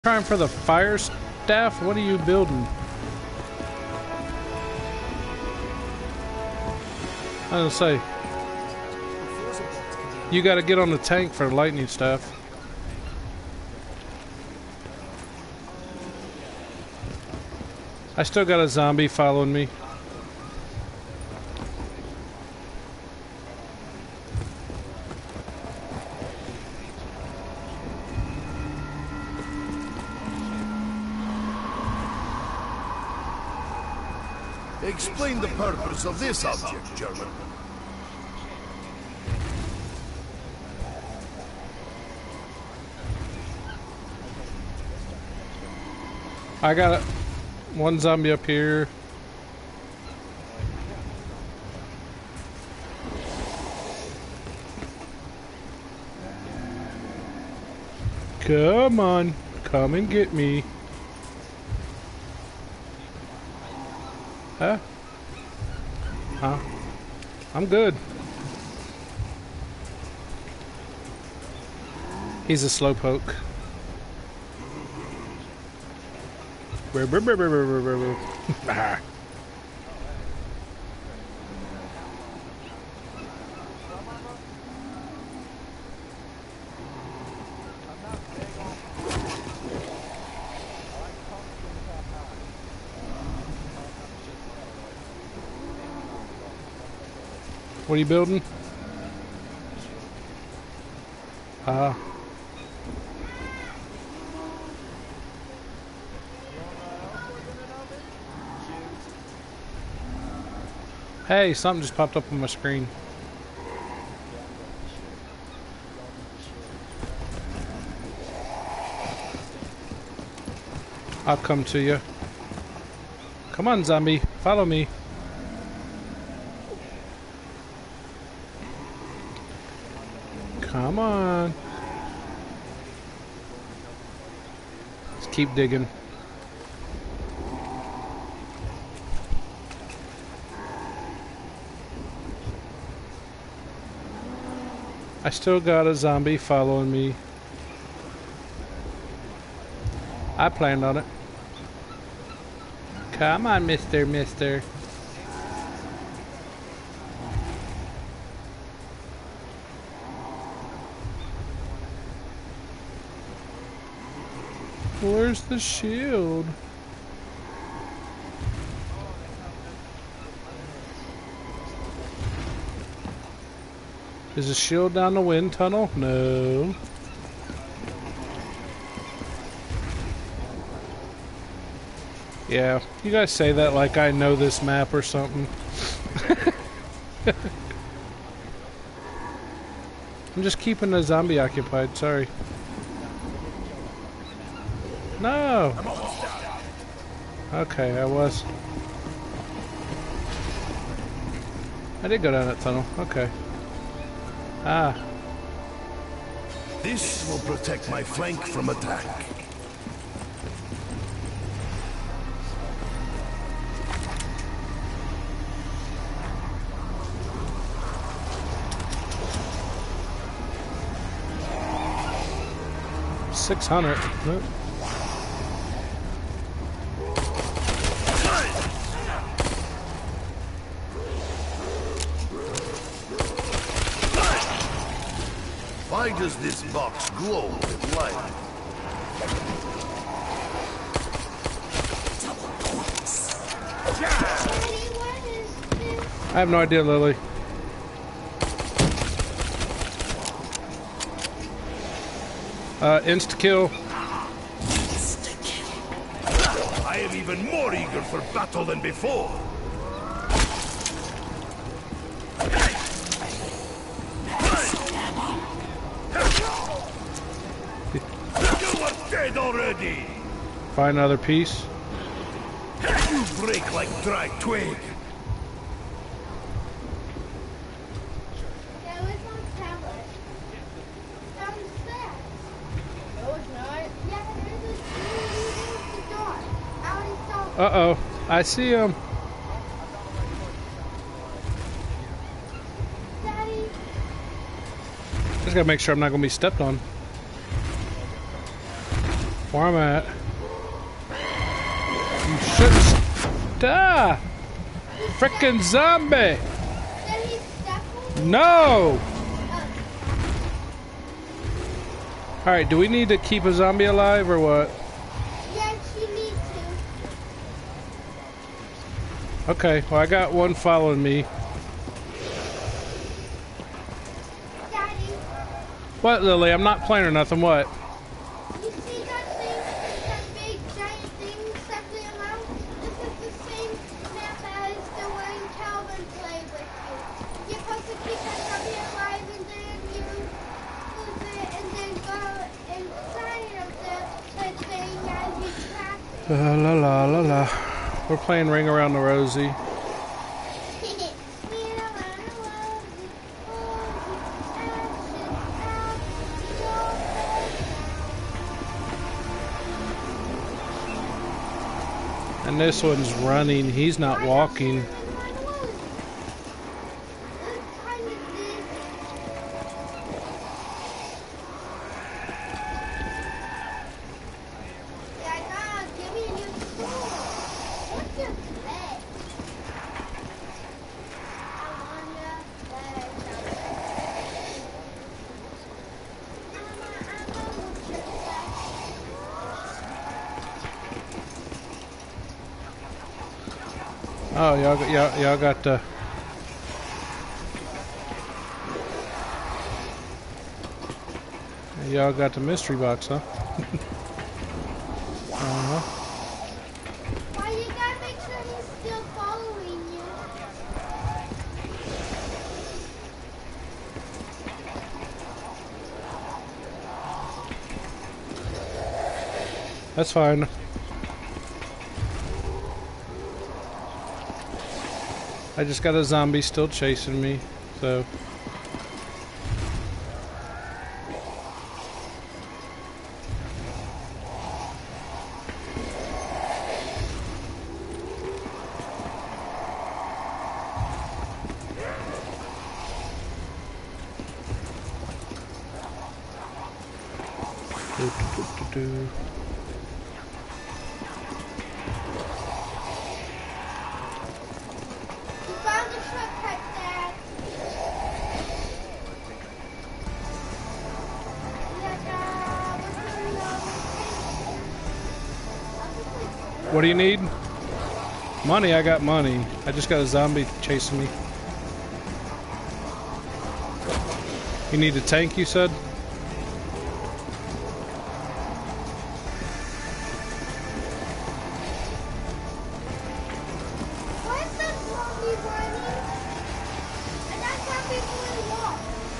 Trying for the fire staff? What are you building? I was gonna say, you gotta get on the tank for lightning staff. I still got a zombie following me. Explain the purpose of this object, German. I got one zombie up here. Come on, come and get me. Huh? Huh? I'm good. He's a slowpoke. What are you building? Hey, something just popped up on my screen. I'll come to you. Come on, zombie. Follow me. Come on. Let's keep digging. I still got a zombie following me. I planned on it. Come on, mister. Where's the shield? Is the shield down the wind tunnel? No. Yeah, you guys say that like I know this map or something. I'm just keeping the zombie occupied, sorry. No! Okay, I was. I did go down that tunnel, okay. Ah. This will protect my flank from attack. $600. Why does this box glow with light? I have no idea, Lily. Insta-kill. I am even more eager for battle than before. You are dead already. Find another piece. You break like dry twig. Uh-oh. I see him. Daddy. Just gotta make sure I'm not gonna be stepped on. Where I'm at. You shouldn't. Ah! Frickin' zombie! No! Alright, do we need to keep a zombie alive or what? Yes, you need to. Okay, well I got one following me. Daddy, What, Lily? I'm not playing or nothing. What? you see that thing? That big giant thing circling around? This is the same map as the one Calvin played with you. You're supposed to keep that zombie alive and then you lose it and then go inside of the thing as you track it. La la la la la. We're playing Ring Around the Rosie. And this one's running. He's not walking. Oh, y'all got the. Y'all got the mystery box, huh? Uh-huh. Why you gotta make sure he's still following you? That's fine. I just got a zombie still chasing me, so. Do. You found the shortcut, Dad. What do you need? Money, I got money. I just got a zombie chasing me. You need a tank, you said? Why is that zombie running? And that zombie blew up.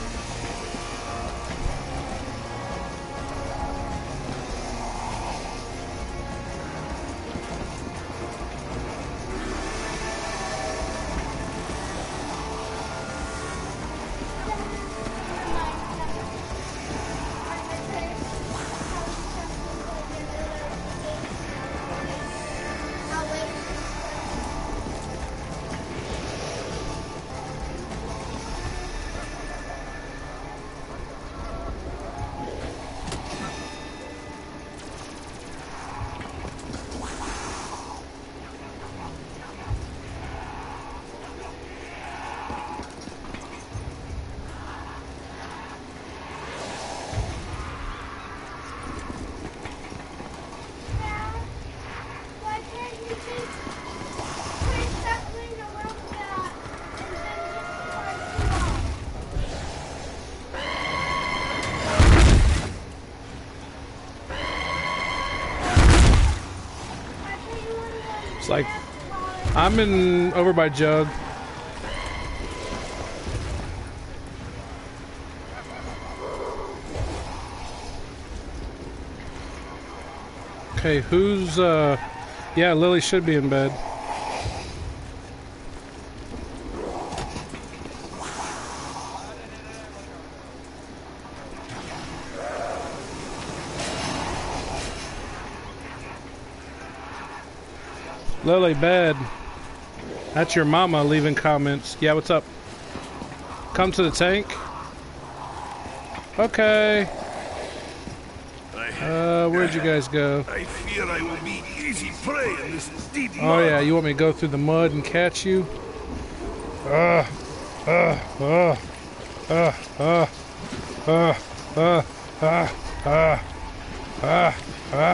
It's like I'm in over by Jug. Okay, who's yeah, Lily should be in bed. Lily, bed. That's your mama leaving comments. Yeah, what's up? Come to the tank. Okay. I Where'd you guys go? I fear I will be easy prey in this deep mud. Oh yeah, you want me to go through the mud and catch you? Uh, uh, uh, uh, uh, uh, uh, uh, uh, uh, uh.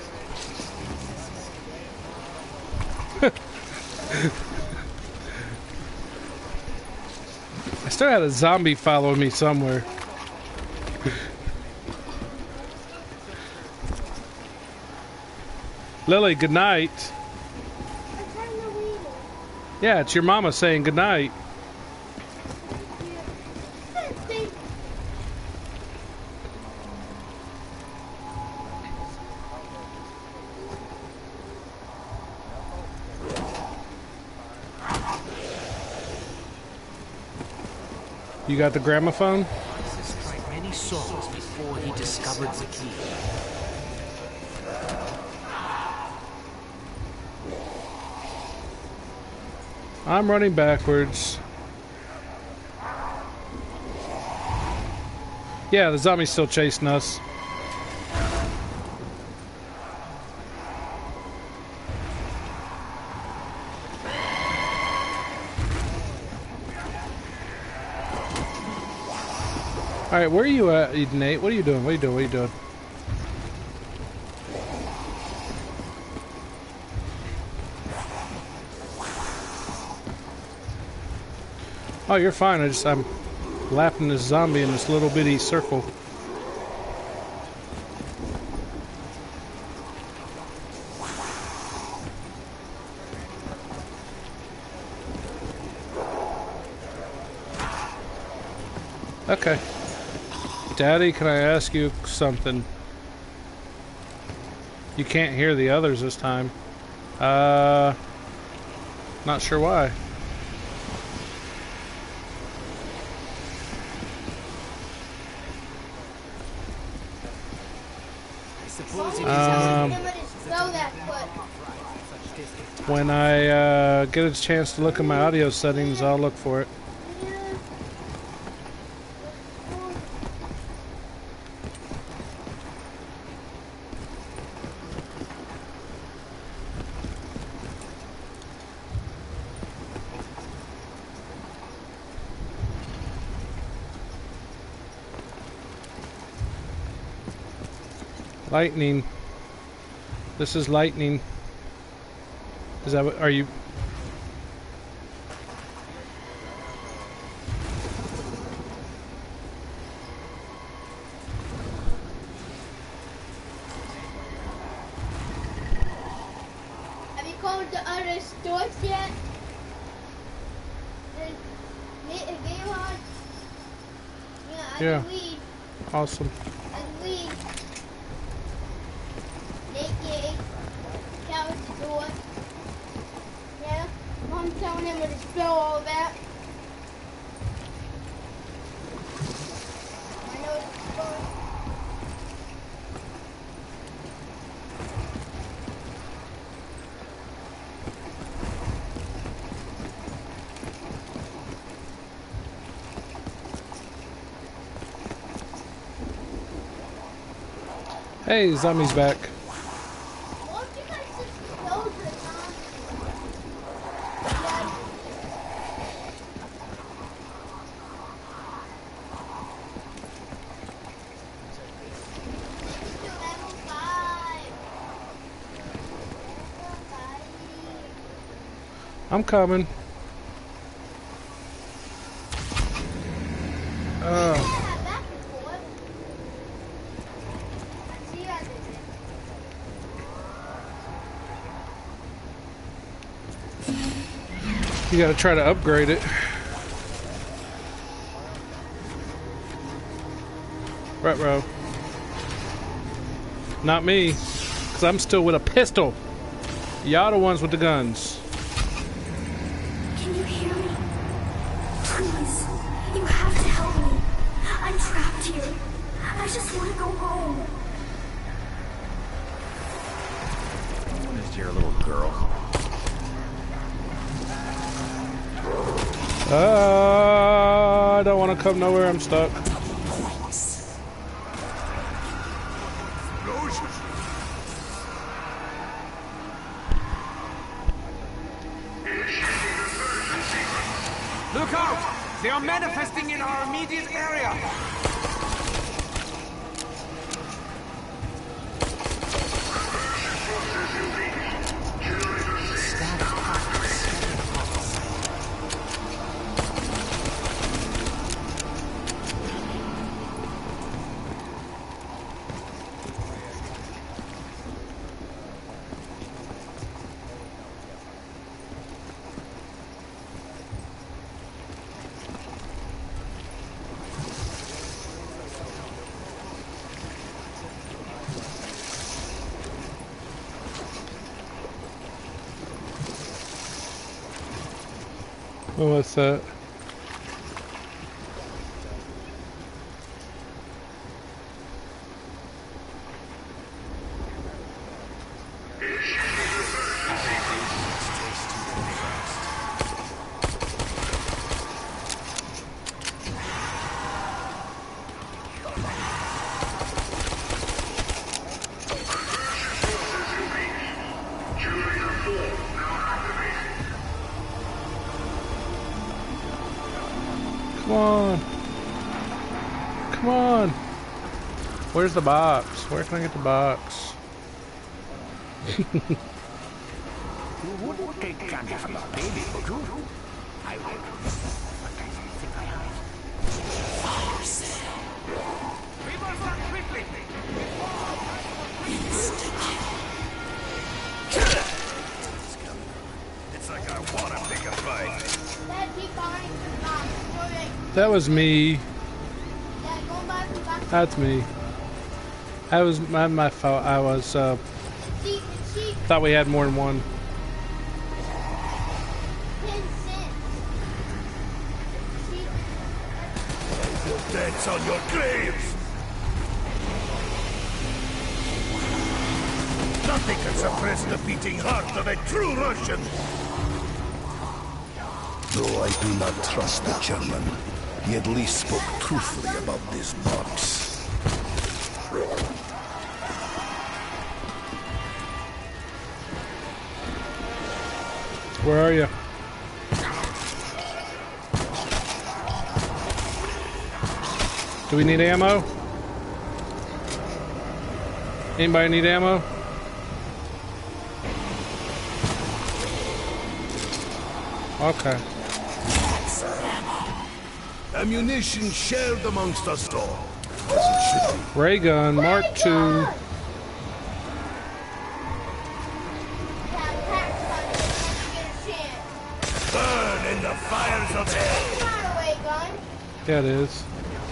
I still had a zombie following me somewhere. Lily, good night. Yeah, it's your mama saying good night. You got the gramophone? Isis tried many songs before he discovered the key. I'm running backwards. Yeah, the zombie's still chasing us. Alright, where are you at, Nate? What are you doing? What are you doing? What are you doing? Oh, you're fine. I'm lapping this zombie in this little bitty circle. Okay. Daddy, can I ask you something? You can't hear the others this time. Not sure why. When I get a chance to look at my audio settings, I'll look for it. Lightning. This is lightning. Is that what, are you? Have you called the other stores yet? Yeah. Awesome. I'm telling him to spill all that. I know it's fun. Hey, zombie's back. I'm coming. You gotta try to upgrade it. Retro. Not me, because I'm still with a pistol. Y'all the ones with the guns. Can you hear me? Please, you have to help me. I'm trapped here. I just want to go home. What is your little girl? I don't want to come nowhere. I'm stuck. No, Look out! They are manifesting in our immediate area! Oh, what's that? Come on. Come on. Where's the box? Where can I get the box? You wouldn't take candy from a baby, would you? I would. But I don't think I have. Fire sale. We must act quickly. It's like I want to pick a fight. Dad, keep buying the box. That was me. Dad, go and buy the box. That's me. That was my fault. I was It's cheap. thought we had more than one. 10 cents. Cheap. Put dents on your graves. Nothing can suppress the beating heart of a true Russian. Though I do not trust the German, he at least spoke truthfully about this box. Where are you? Do we need ammo? Anybody need ammo? Okay. Ammunition shared amongst us all, as it should be. Ray gun, Mark II. That pack's on it. Let's get a chance. Burn in the fires of hell. It's not a ray gun. Yeah, it is.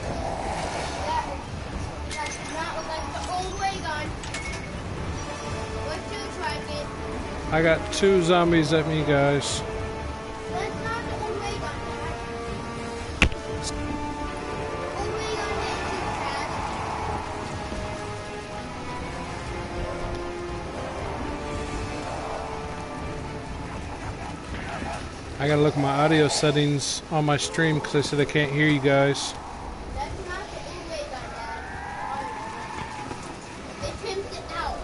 That's not like the old ray gun. What's your target? I got 2 zombies at me, guys. That's not the old ray gun. Old ray gun is too fast. I gotta look at my audio settings on my stream because they said I can't hear you guys. That's not the old ray gun, Dad. They pimped it out.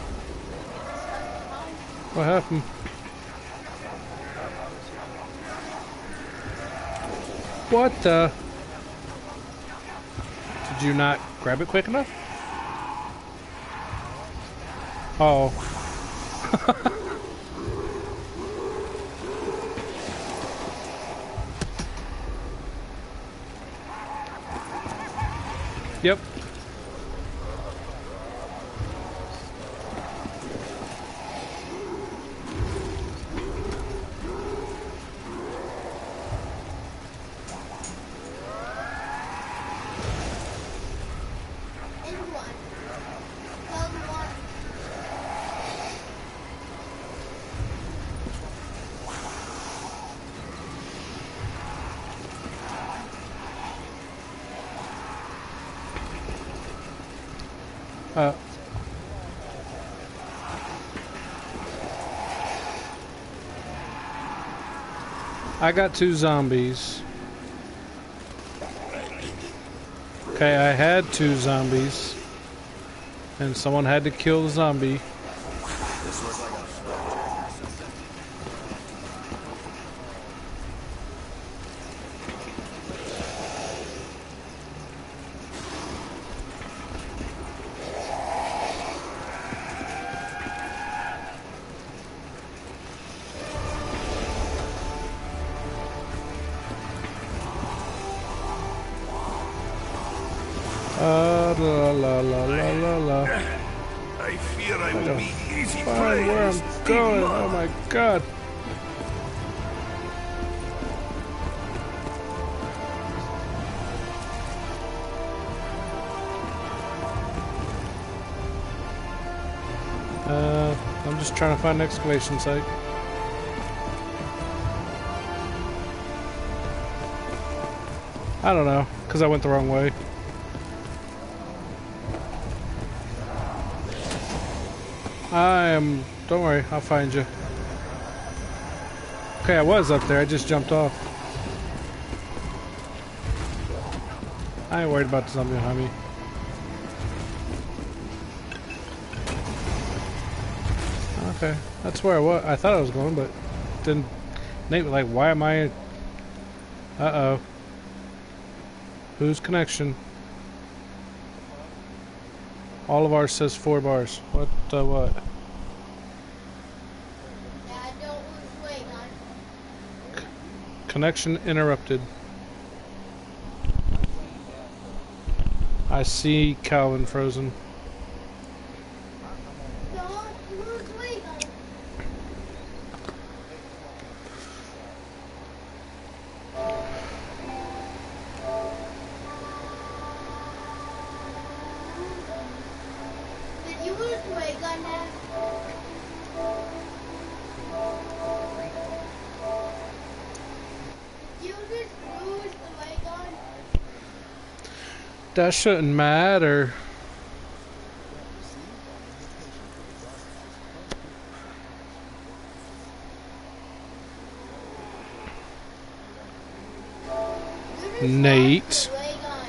What happened? What the? Did you not grab it quick enough? Oh. Yep. And one. Tell them one. I got 2 zombies. Okay, I had 2 zombies. And someone had to kill the zombie. la la la la la. I fear I will be easy Find prey. where on I'm this going. big Oh mud. my god. I'm just trying to find an excavation site. I don't know, because I went the wrong way. Don't worry, I'll find you. Okay, I was up there, I just jumped off. I ain't worried about the zombie behind me. Okay, that's where I thought I was going, but didn't. Nate was like, why am I? Uh-oh. Whose connection? All of ours says 4 bars. What? What? Yeah, don't lose weight on. Connection interrupted. I see Calvin frozen. Don't lose weight on. Did you lose weight on that? Did you just lose the weight on? That shouldn't matter. You just Nate. lost the weight on.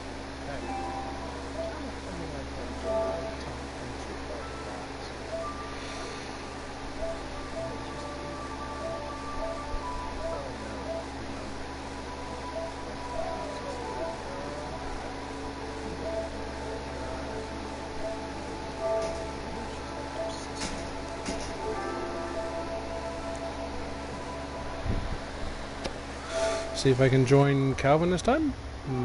See if I can join Calvin this time.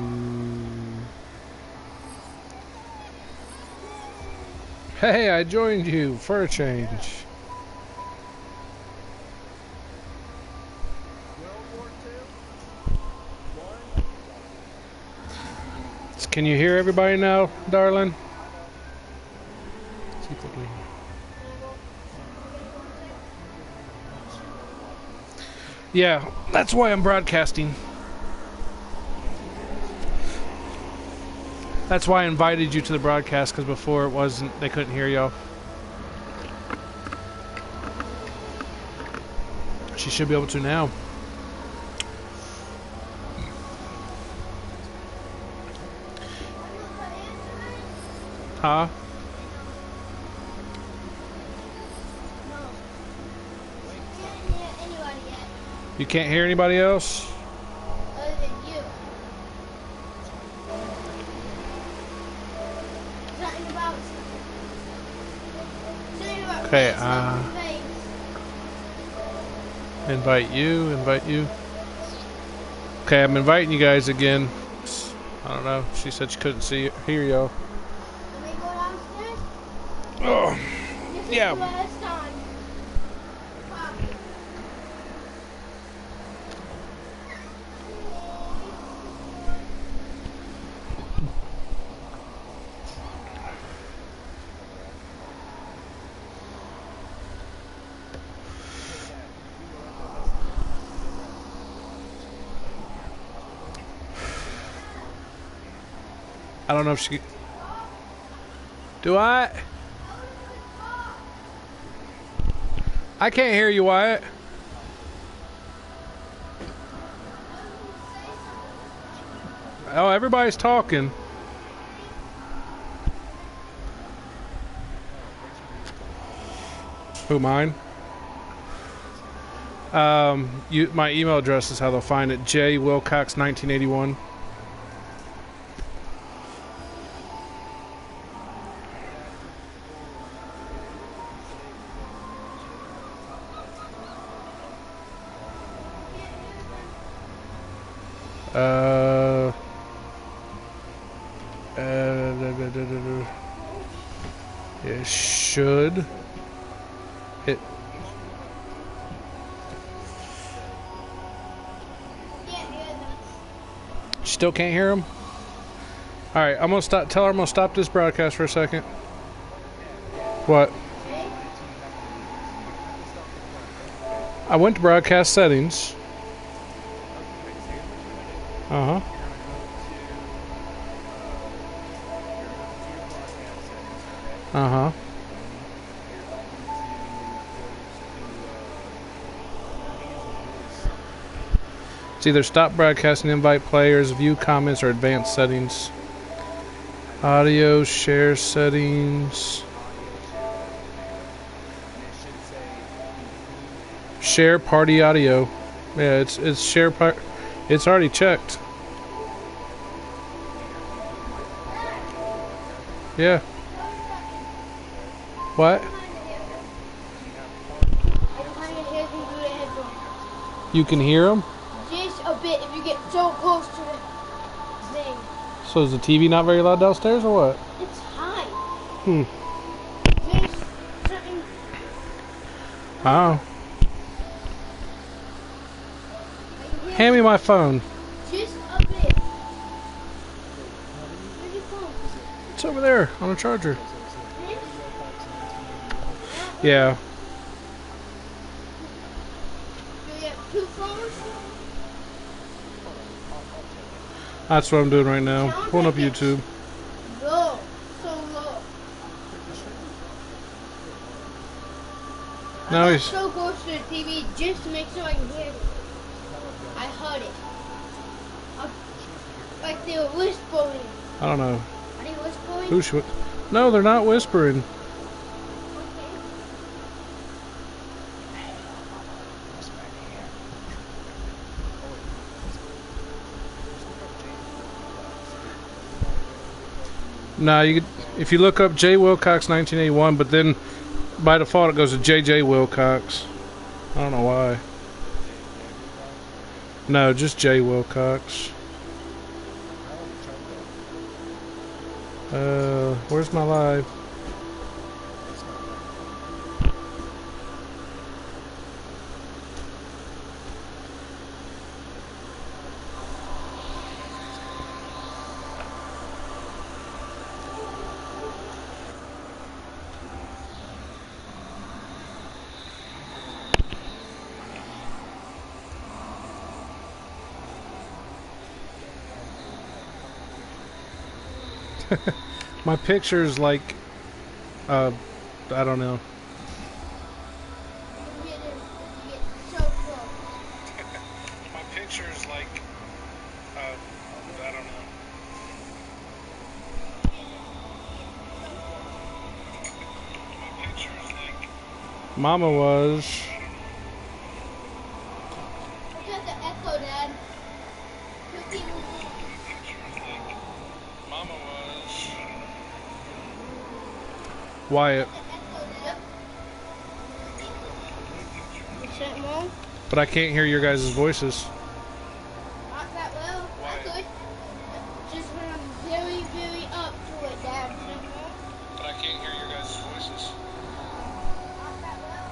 Hey, I joined you for a change. Can you hear everybody now, darling? See if I can- Yeah, that's why I'm broadcasting. That's why I invited you to the broadcast, because before it wasn't, they couldn't hear y'all. She should be able to now. Huh? Can't hear anybody yet, You can't hear anybody else? other than you. Something about. Something about. Okay, face, something face. Invite you. Okay, I'm inviting you guys again. I don't know. She said she couldn't hear y'all. Let me go downstairs. Oh, This yeah. is the last time. I don't know if she... Do I? I can't hear you, Wyatt. Oh, everybody's talking. Who, mine? My email address is how they'll find it. jwilcox1981. It should hit. Can't hear them. Still can't hear him? Alright, I'm gonna stop. Tell her I'm gonna stop this broadcast for a second. What? I went to broadcast settings. Uh-huh. Uh-huh. It's either stop broadcasting, invite players, view comments, or advanced settings. Audio, share settings. Share party audio. Yeah, it's share part. It's already checked. Yeah. What? You can hear them? Just a bit if you get so close to the thing. So is the TV not very loud downstairs or what? It's high. Hmm. Just something. Oh. Hand me my phone. Just a bit. Where's your phone? It's over there on a charger. This? Yeah. Do you have two phones? That's what I'm doing right now. Pulling up YouTube. Low. So low. Now I got he's. so close to the TV just to make sure I can hear it. I heard it. Like they were whispering. I don't know. Are they whispering? Who should? No, they're not whispering. Nah, you could, if you look up J. Wilcox 1981, but then by default it goes to J.J. Wilcox. I don't know why. No, just J. Wilcox. Where's my live? My picture's like, I don't know. You get so close. My picture's like, I don't know. My picture's like, Mama was. Look at the echo, Dad. Mama was. Wyatt. Mom? But I can't hear your guys' voices. Not that well. I could. Just when I'm very, very up to it, Dad. But I can't hear your guys' voices. Not that well.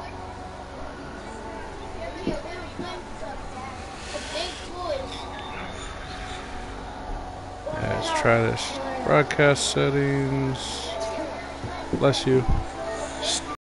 Very, very close up, Dad. A big voice. Yeah, let's try this. Broadcast settings. Bless you.